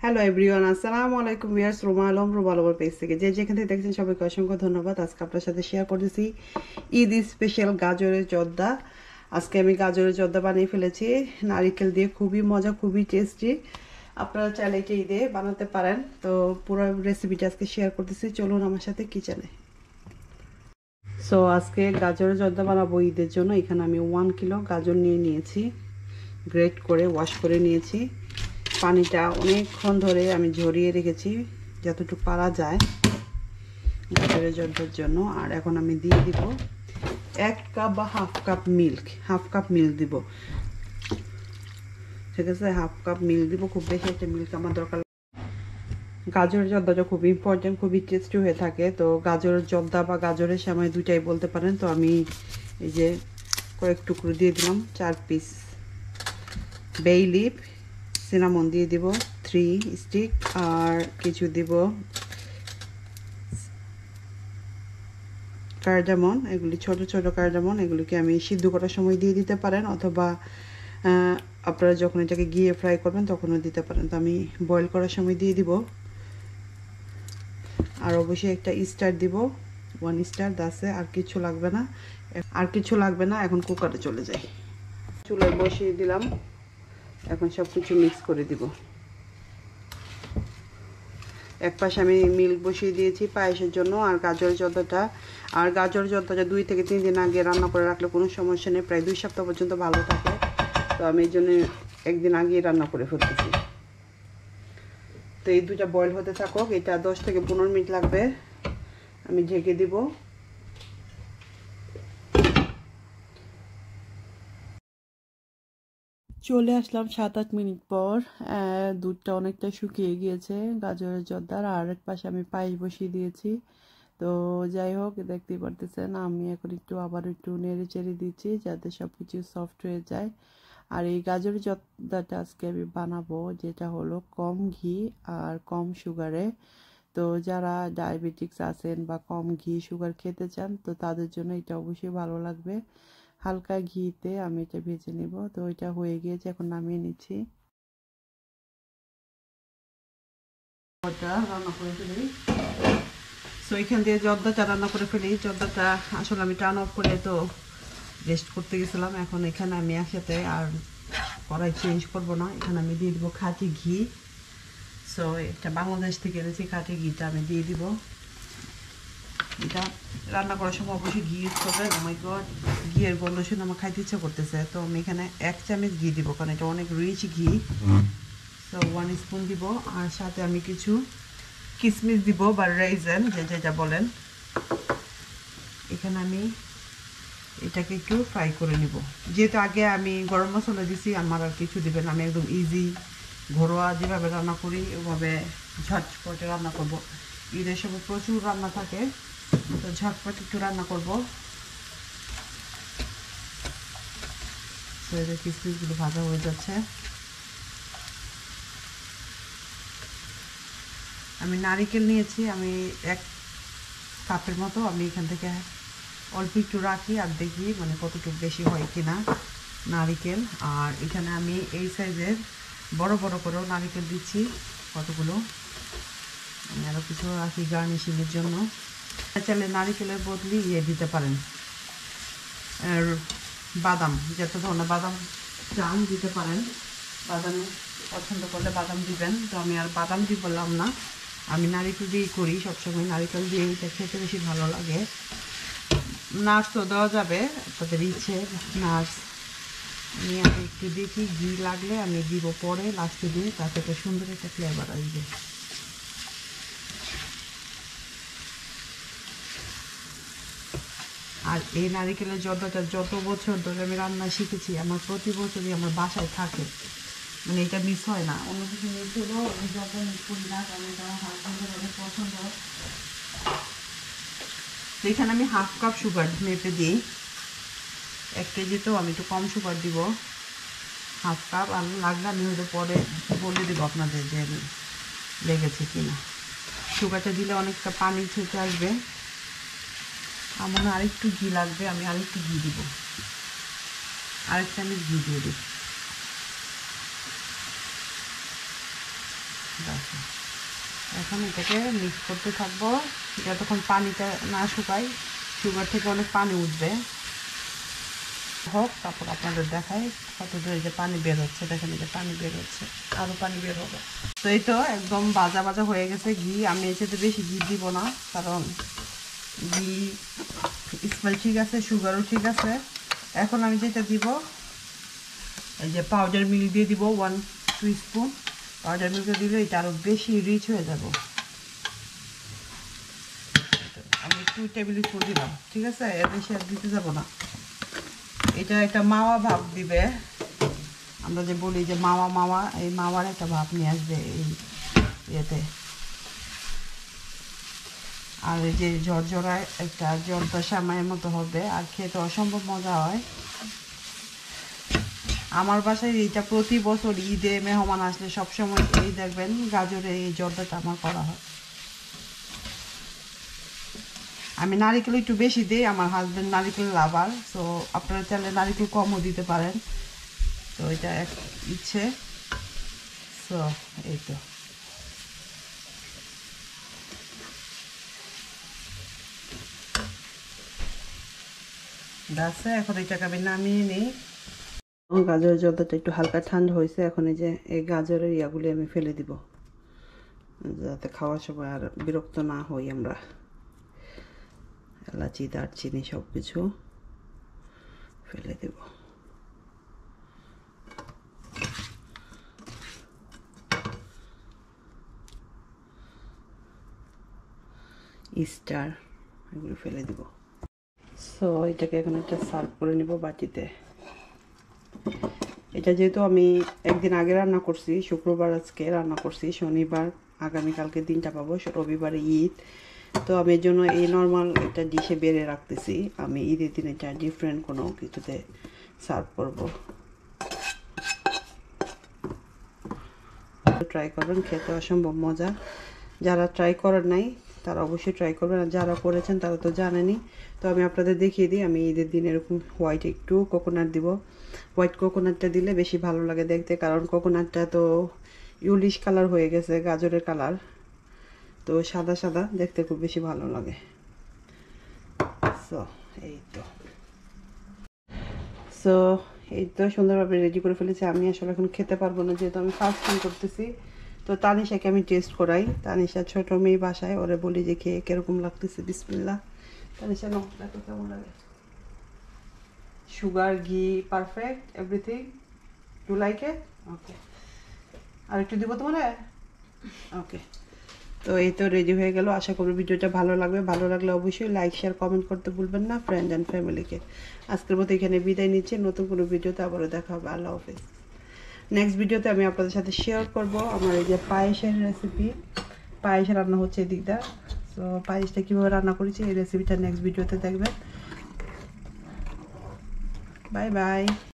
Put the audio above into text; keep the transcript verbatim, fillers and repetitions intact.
Hello everyone, আসসালামু আলাইকুম। Viewers, Ruma Alam Ruma আলমের পেজ থেকে যে যেখান থেকে দেখছেন সবাইকে অসংখ্য ধন্যবাদ। আজকে আপনার সাথে শেয়ার করতেছি ঈদ স্পেশাল গাজরের জর্দা। আজকে আমি গাজরের জর্দা বানিয়ে ফেলেছি নারিকেল দিয়ে, খুবই মজা, খুবই টেস্টি। আপনারা চাইলে এটা ঈদে বানাতে পারেন। তো পুরো রেসিপিটা আজকে শেয়ার করতেছি, চলুন আমার সাথে কিচেনে। সো আজকে গাজরের জর্দা বানাবো ঈদের জন্য। এখানে আমি ওয়ান কিলো গাজর নিয়ে নিয়েছি, গ্রেট করে ওয়াশ করে নিয়েছি। পানিটা অনেকক্ষণ ধরে আমি ঝরিয়ে রেখেছি যতটুকু পারা যায় গাজরের জর্দার জন্য। আর এখন আমি দিয়ে দিব এক কাপ বা half cup milk, half cup milk দিব, ঠিক আছে? হাফ কাপ মিল্ক দিব, খুব বেশি একটা মিল্ক আমার দরকার। গাজরের জর্দাটা খুব ইম্পর্টেন্ট, খুবই টেস্টি হয়ে থাকে। তো গাজরের জর্দা বা গাজরের সেমাই দুইটাই বলতে পারেন। তো আমি এই যে কয়েক টুকরো দিয়ে দিলাম, চার পিস বে লিফ, সিনামন দিয়ে দিব থ্রি স্টিক, আর কিছু দিব কার্ডামন। এগুলি ছোট ছোট কার্ডামন, এগুলিকে আমি সিদ্ধ করার সময় দিয়ে দিতে পারেন, অথবা আপনারা যখন এটাকে গিয়ে ফ্রাই করবেন তখনও দিতে পারেন। তো আমি বয়েল করার সময় দিয়ে দিব। আর অবশ্যই একটা স্টার দিব, ওয়ান স্টার দাসে। আর কিছু লাগবে না, আর কিছু লাগবে না। এখন কুকারে চলে যাই। চুলায় বসিয়ে দিলাম, এখন সব কিছু মিক্স করে দিব। এক পাশে আমি মিল্ক বসিয়ে দিয়েছি পায়েসের জন্য, আর গাজরের জর্দাটা আর গাজরের জর্দাটা দুই থেকে তিন দিন আগে রান্না করে রাখলে কোনো সমস্যা নেই, প্রায় দুই সপ্তাহ পর্যন্ত ভালো থাকে। তো আমি এই জন্য একদিন আগেই রান্না করে ফেলতেছি। তো এই দুটা বয়েল হতে থাকুক, এটা দশ থেকে পনেরো মিনিট লাগবে। আমি ঢেকে দিব। চলে আসলাম সাত আট মিনিট পর। দুধটা অনেকটা শুকিয়ে গিয়েছে গাজরের জর্দার। আর এক পাশে আমি পায়েস বসিয়ে দিয়েছি। তো যাই হোক, দেখতেই পারতেছেন আমি এখন একটু আবার একটু নেড়ে চেড়ে দিচ্ছি যাতে সব কিছু সফট হয়ে যায়। আর এই গাজরের জর্দাটা আজকে আমি বানাবো, যেটা হলো কম ঘি আর কম সুগারে। তো যারা ডায়াবেটিক্স আছেন বা কম ঘি সুগার খেতে চান, তো তাদের জন্য এটা অবশ্যই ভালো লাগবে। হালকা ঘিতে আমি এটা ভেজে নেব। তো এটা হয়ে গিয়েছে, এখন নামিয়ে নিচ্ছি। রান্না করে ফেলি। সো এখান দিয়ে জর্দাটা রান্না করে ফেলি। জর্দাটা আসলে আমি টার্ন অফ করে তো রেস্ট করতে গেছিলাম। এখন এখানে আমি একসাথে আর কড়াই চেঞ্জ করব না, এখানে আমি দিয়ে দিব খাঁটি ঘি। সো এটা বাংলাদেশ থেকে এনেছি খাঁটি ঘিটা আমি দিয়ে দিব। এটা রান্না করার সময় অবশ্যই ঘি ইউজ করবেন। ও মাই গড, ঘিয়ের গন্ধ শুনে আমার খাইতে ইচ্ছা করতেছে। তো আমি এখানে এক চামচ ঘি দিব, কারণ এটা অনেক রিচ ঘি। তো ওয়ান স্পুন দিব। আর সাথে আমি কিছু কিশমিশ দিব বা রেইজন, যে যেটা বলেন। এখানে আমি এটাকে একটু ফ্রাই করে নিব। যেহেতু আগে আমি গরম মশলা দিছি, আমার আর কিছু দিবেন। আমি একদম ইজি ঘরোয়া যেভাবে রান্না করি ওভাবে ঝটপটে রান্না করব। ঈদের সময় প্রচুর রান্না থাকে, তো ঝটপট একটু রান্না করব। তো এদের কিশমিশগুলো ভাজা হয়ে যাচ্ছে। আমি নারিকেল নিয়েছি, আমি এক কাপের মতো। আমি এখান থেকে অল্প একটু রাখি আর দেখি মানে কতটুকু বেশি হয় কিনা নারিকেল। আর এখানে আমি এই সাইজের বড় বড় করেও নারিকেল দিচ্ছি কতগুলো। আমি আরও কিছু রাখি গার্নিশিংয়ের জন্য। চাইলে নারিকেলের বদলে ইয়ে দিতে পারেন, আর বাদাম, যত ধরনের বাদাম চান দিতে পারেন। বাদাম পছন্দ করলে বাদাম দিবেন। তো আমি আর বাদাম দিয়ে বললাম না, আমি নারিকেল দিয়েই করি সবসময়। নারিকেল দিয়ে এটা খেতে বেশি ভালো লাগে। নাটসও দেওয়া যাবে তাদের ইচ্ছে, নাটস। আমি আর একটু দেখি ঘি লাগলে আমি দিব পরে লাস্টে দিয়ে, তাতে একটা সুন্দর একটা ফ্লেভার আসবে। আর এই নারিকেলের জর্দাটা যত বছর ধরে আমি রান্না শিখেছি, আমার প্রতি বছরই আমার বাসায় থাকে, মানে এটা মিস হয় না। অন্য কিছু মিস হলেও এই জর্দা মিস করি না, কারণ এটা আমার হাজবেন্ডের অনেক পছন্দ। তো এখানে আমি হাফ কাপ সুগার মেপে দিই। এক কেজিতেও আমি একটু কম সুগার দিব, হাফ কাপ। আর লাগলে আমি হয়তো পরে বলে দেবো আপনাদের যে লেগেছে কিনা। সুগারটা দিলে অনেকটা পানি ছেঁচে আসবে। আমার আরেকটু ঘি লাগবে, আমি আরেকটু ঘি দিব, আরেক চামচ ঘি দিয়ে দিই। এখন এটাকে মিক্স করতে থাকবো যতক্ষণ পানিটা না শুকায়। সুগার থেকে অনেক পানি উঠবে হোক, তারপর আপনাদের দেখায় কত দূরে যে পানি বের হচ্ছে। দেখেন এই যে পানি বের হচ্ছে, আরও পানি বের হবে। তো এই তো একদম ভাজা ভাজা হয়ে গেছে ঘি। আমি এটাতে বেশি ঘি দিব না, কারণ ঘি স্মেল ঠিক আছে, সুগারও ঠিক আছে। এখন আমি যেটা দিব, এই যে পাউডার মিল্ক দিয়ে দিব ওয়ান টু স্পুন। পাউডার মিল্কটা দিলে এটা আরও বেশি রিচ হয়ে যাব। আমি টু টেবিল স্পুন দিলাম, ঠিক আছে? এর বেশি আর দিতে যাব না। এটা একটা মাওয়া ভাব দিবে, আমরা যে বলি যে মাওয়া মাওয়া, এই মাওয়ার একটা ভাব নিয়ে আসবে এই ইয়েতে। আর এই যে ঝরঝরায় একটা জর্দা শ্যামাইয়ের মতো হবে, আর খেতে অসম্ভব মজা হয়। আমার বাসায় এইটা প্রতি বছর ঈদে মেহমান আসলে সবসময় এই দেখবেন গাজরের এই জর্দাটা আমার করা হয়। আমি নারিকেল একটু বেশি দিই, আমার হাজব্যান্ড নারিকেল লাভার, সো আপনারা চাইলে নারিকেল কমও দিতে পারেন। তো এটা এক ইচ্ছে। সো এই তো আছে। এখন এটাকে আমি নামিয়ে নিই। গাজরের জর্দাটা একটু হালকা ঠান্ডা হয়েছে। এখন এই যে এই গাজরের ইয়াগুলি আমি ফেলে দিব, যাতে খাওয়ার সময় আর বিরক্ত না হই আমরা। এলাচি দারচিনি সব কিছু ফেলে দেব। স্টার এগুলো ফেলে দিব। সো এটাকে এখন একটা সার্ভ করে নিব বাটিতে। এটা যেহেতু আমি একদিন আগে রান্না করছি, শুক্রবার আজকে রান্না করছি, শনিবার আগামীকালকে দিনটা পাবো, রবিবারে ঈদ। তো আমি এর জন্য এই নর্মাল একটা ডিশে বেড়ে রাখতেছি। আমি ঈদের দিনে এটা ডিফারেন্ট কোনো কিছুতে সার্ভ করব। ট্রাই করবেন, খেতে অসম্ভব মজা। যারা ট্রাই করার নাই তারা অবশ্যই ট্রাই করবেন, আর যারা করেছেন তারা তো জানেনই। তো আমি আপনাদের দেখিয়ে দিই, আমি ঈদের দিন এরকম হোয়াইট একটু কোকোনাট দিব। হোয়াইট কোকোনাটটা দিলে বেশি ভালো লাগে দেখতে, কারণ কোকোনাটটা তো ইউলিশ কালার হয়ে গেছে, গাজরের কালার, তো সাদা সাদা দেখতে খুব বেশি ভালো লাগে। সো এই তো সো এই তো সুন্দরভাবে রেডি করে ফেলেছি। আমি আসলে এখন খেতে পারবো না, যেহেতু আমি ফাস্টিং করতেছি। তো তানিশাকে আমি টেস্ট করাই। তানিশা ছোট মেয়ে বাসায়, ওরে বলি যে খেয়ে কিরকম লাগতেছে। বিসমিল্লাহ। তানিশা নাও, দেখো কেমন লাগে। সুগার, ঘি, perfect, everything. You like it? Okay, আর একটু দিব তোমার? ওকে। তো এই তো রেডি হয়ে গেল। আশা করি ভিডিওটা ভালো লাগবে। ভালো লাগলে অবশ্যই লাইক শেয়ার কমেন্ট করতে ভুলবেন না, ফ্রেন্ড অ্যান্ড ফ্যামিলিকে। আজকের মতো এখানে বিদায় নিচ্ছি। নতুন কোনো ভিডিওতে আবারও দেখা হবে। আল্লাহ হাফেজ। নেক্সট ভিডিওতে আমি আপনাদের সাথে শেয়ার করব আমার এই যে পায়েসের রেসিপি। পায়েস রান্না হচ্ছে এদিকটা। তো পায়েসটা কীভাবে রান্না করেছি এই রেসিপিটা নেক্সট ভিডিওতে দেখবেন। Bye by.